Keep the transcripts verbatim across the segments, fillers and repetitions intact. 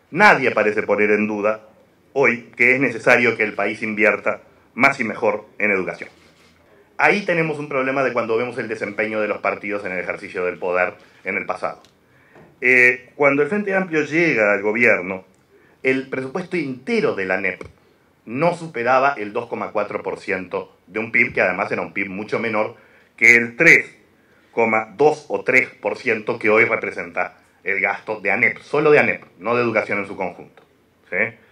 Nadie parece poner en duda hoy que es necesario que el país invierta más y mejor en educación. Ahí tenemos un problema de cuando vemos el desempeño de los partidos en el ejercicio del poder en el pasado. Eh, cuando el Frente Amplio llega al gobierno, el presupuesto entero de la A N E P no superaba el dos coma cuatro por ciento de un P I B, que además era un P I B mucho menor que el tres coma dos o tres por ciento que hoy representa el gasto de A N E P, solo de A N E P, no de educación en su conjunto. ¿Sí?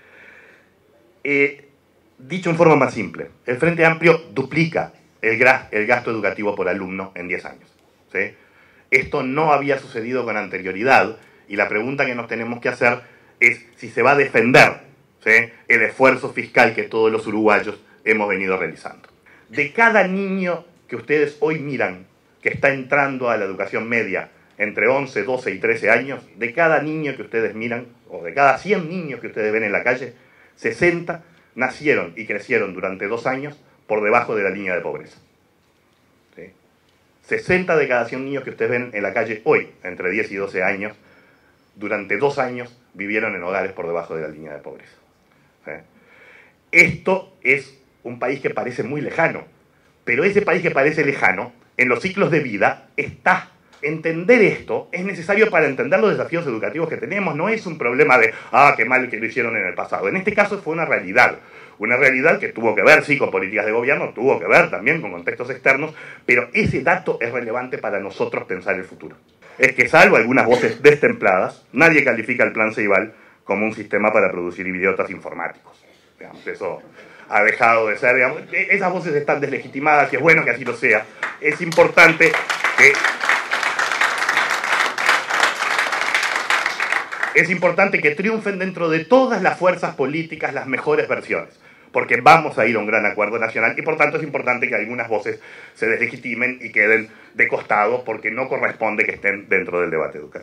Eh, dicho en forma más simple, el Frente Amplio duplica el, el gasto educativo por alumno en diez años. ¿Sí? Esto no había sucedido con anterioridad y la pregunta que nos tenemos que hacer es si se va a defender, ¿sí?, el esfuerzo fiscal que todos los uruguayos hemos venido realizando. De cada niño que ustedes hoy miran que está entrando a la educación media entre once, doce y trece años, de cada niño que ustedes miran, o de cada cien niños que ustedes ven en la calle, sesenta nacieron y crecieron durante dos años por debajo de la línea de pobreza. ¿Sí? sesenta de cada cien niños que ustedes ven en la calle hoy, entre diez y doce años, durante dos años vivieron en hogares por debajo de la línea de pobreza. ¿Sí? Esto es un país que parece muy lejano, pero ese país que parece lejano, en los ciclos de vida, está. Entender esto es necesario para entender los desafíos educativos que tenemos. No es un problema de, ah, qué mal que lo hicieron en el pasado. En este caso fue una realidad. Una realidad que tuvo que ver, sí, con políticas de gobierno, tuvo que ver también con contextos externos, pero ese dato es relevante para nosotros pensar el futuro. Es que, salvo algunas voces destempladas, nadie califica el Plan Ceibal como un sistema para producir idiotas informáticos. Digamos, eso ha dejado de ser, digamos, esas voces están deslegitimadas y es bueno que así lo sea. Es importante que... Es importante que triunfen dentro de todas las fuerzas políticas las mejores versiones, porque vamos a ir a un gran acuerdo nacional y por tanto es importante que algunas voces se deslegitimen y queden de costado porque no corresponde que estén dentro del debate educativo.